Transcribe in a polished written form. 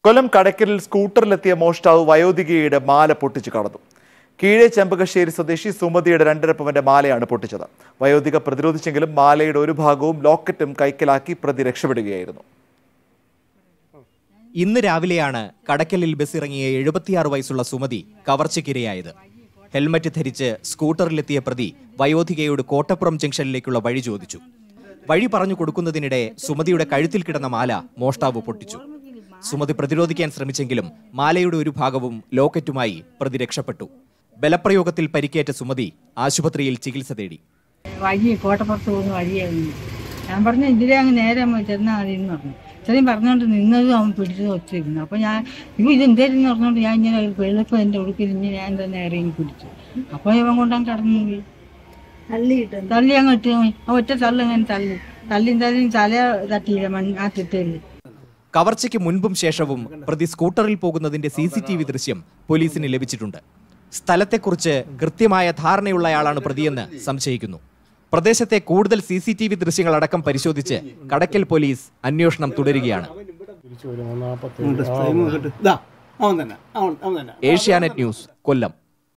കൊല്ലം കടയ്ക്കലിൽ സ്കൂട്ടറിലെത്തിയ മോഷ്ടാവ് വയോധികയുടെ മാല പൊട്ടിച്ചു കടന്നു. കീഴേ ചെമ്പകശ്ശേരി സ്വദേശി സുമതിയുടെ 2.5 പവന്റെ മാലയാണ് പൊട്ടിച്ചത്. വയോധിക പ്രതിരോധിച്ചെങ്കിലും മാലയുടെ ഒരു ഭാഗവും ലോക്കറ്റും കൈക്കലാക്കി പ്രതി രക്ഷപ്പെടുകയായിരുന്നു. ഇന്ന് രാവിലെയാണ് കടയ്ക്കലിൽ ബസ്സിറങ്ങിയ 76 വയസ്സുള്ള സുമതി കവർച്ചയ്ക്കിരയായത്. ഹെൽമറ്റ് ധരിച്ച് സ്കൂട്ടറിലെത്തിയ പ്രതി വയോധികയോട് കോട്ടപ്പുറം ജംഗ്ഷനിലേക്കുള്ള വഴി ചോദിച്ചു. വഴി പറഞ്ഞു കൊടുക്കുന്നതിനിടെ സുമതിയുടെ കഴുത്തിൽ കിടന്ന മാല മോഷ്ടാവ് പൊട്ടിച്ചു. സുമതി പ്രതിരോധിക്കാൻ ശ്രമിച്ചെങ്കിലും മാലയുടെ ഒരു ഭാഗവും ലോക്കറ്റുമായി പ്രതി രക്ഷപ്പെട്ടു. ബലപ്രയോഗത്തിൽ പരിക്കേറ്റ സുമതി ആശുപത്രിയിൽ ചികിത്സ തേടി. വഴി കോട്ടപ്പുറത്ത് പോകുന്ന വഴിയായിരുന്നു. ഞാൻ പറഞ്ഞു ഇതിലെ അങ്ങ് നേരെ ചെന്നാൽ മതി എന്ന് പറഞ്ഞു. ഇത്രയും പറഞ്ഞുകൊണ്ട് നിന്നതും അവൻ പിടിച്ചത് ഒത്തിരുന്നു. അപ്പോൾ ഞാൻ ഇതെന്തായിരുന്നു പറഞ്ഞുകൊണ്ട് ഞാൻ ഇങ്ങനെ വെളുപ്പം എൻ്റെ ഉടുക്കിരിഞ്ഞ് ഞാൻ തന്നെ ഇറങ്ങി പിടിച്ചു. അപ്പോൾ ഇവൻ കൊണ്ടാൻ കടന്നു പോയി. തള്ളി അങ്ങ് ഇട്ട് പോയി. ഒറ്റ തള്ളി അങ്ങനെ തള്ളിയും തല തട്ടിയില്ല ആ തിട്ടയിൽ. കവർച്ചയ്ക്ക് മുൻപും ശേഷവും പ്രതി സ്കൂട്ടറിൽ പോകുന്നതിന്റെ CCTV ദൃശ്യം പോലീസിന് ലഭിച്ചിട്ടുണ്ട്. സ്ഥലത്തെക്കുറിച്ച് കൃത്യമായ ധാരണയുള്ളയാളാണ് പ്രതിയെന്ന് സംശയിക്കുന്നു. പ്രദേശത്തെ കൂടുതൽ CCTV ദൃശ്യങ്ങളടക്കം പരിശോധിച്ച് കടയ്ക്കൽ പോലീസ് അന്വേഷണം തുടരുകയാണ്. ഏഷ്യാനെറ്റ് ന്യൂസ്, കൊല്ലം.